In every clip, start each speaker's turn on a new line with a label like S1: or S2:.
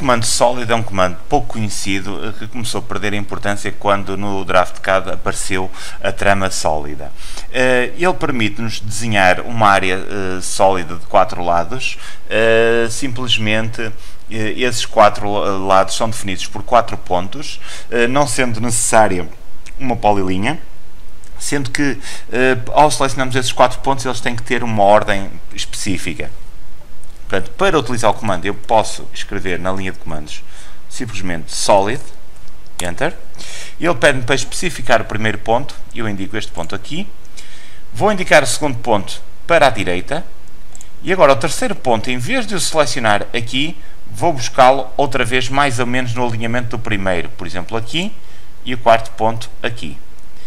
S1: comando sólido é um comando pouco conhecido que começou a perder a importância quando no DraftCAD apareceu a trama sólida. Ele permite-nos desenhar uma área sólida de 4 lados, simplesmente esses 4 lados são definidos por 4 pontos, não sendo necessária uma polilinha, sendo que ao selecionarmos esses 4 pontos eles têm que ter uma ordem específica. Portanto, para utilizar o comando eu posso escrever na linha de comandos simplesmente solid, enter, e ele pede-me para especificar o primeiro ponto, eu indico este ponto aqui, vou indicar o segundo ponto para a direita, e agora o terceiro ponto, em vez de o selecionar aqui, vou buscá-lo outra vez mais ou menos no alinhamento do primeiro, por exemplo aqui, e o quarto ponto aqui.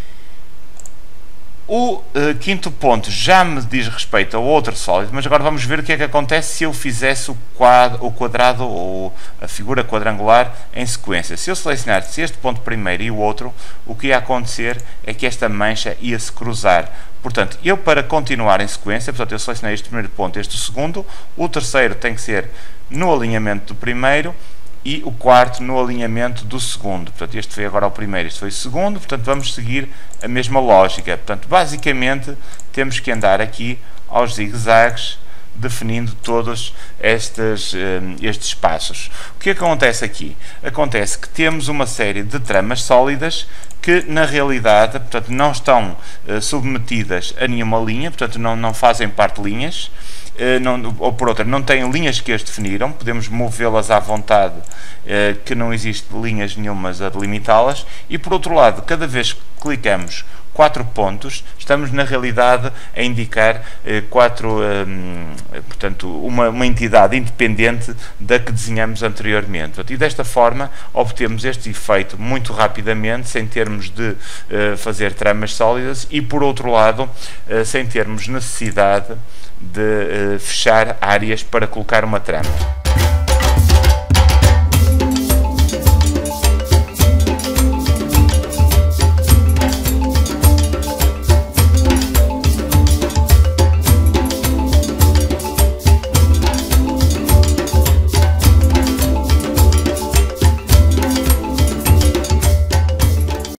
S1: O quinto ponto já me diz respeito a outro sólido, mas agora vamos ver o que é que acontece se eu fizesse o quadrado ou a figura quadrangular em sequência. Se eu selecionasse este ponto primeiro e o outro, o que ia acontecer é que esta mancha ia se cruzar. Portanto, eu para continuar em sequência, portanto, eu selecionei este primeiro ponto, este segundo, o terceiro tem que ser no alinhamento do primeiro, e o quarto no alinhamento do segundo. Portanto, este foi agora o primeiro, este foi o segundo, portanto vamos seguir a mesma lógica. Portanto, basicamente temos que andar aqui aos zigue-zagues, definindo todos estes espaços. O que acontece aqui? Acontece que temos uma série de tramas sólidas que na realidade, portanto, não estão submetidas a nenhuma linha, portanto não fazem parte de linhas, ou por outra, não têm linhas que as definiram, podemos movê-las à vontade, que não existe linhas nenhumas a delimitá-las, e por outro lado, cada vez que clicamos 4 pontos, estamos na realidade a indicar portanto, uma entidade independente da que desenhamos anteriormente. E desta forma obtemos este efeito muito rapidamente, sem termos de fazer tramas sólidas e, por outro lado, sem termos necessidade de fechar áreas para colocar uma trama.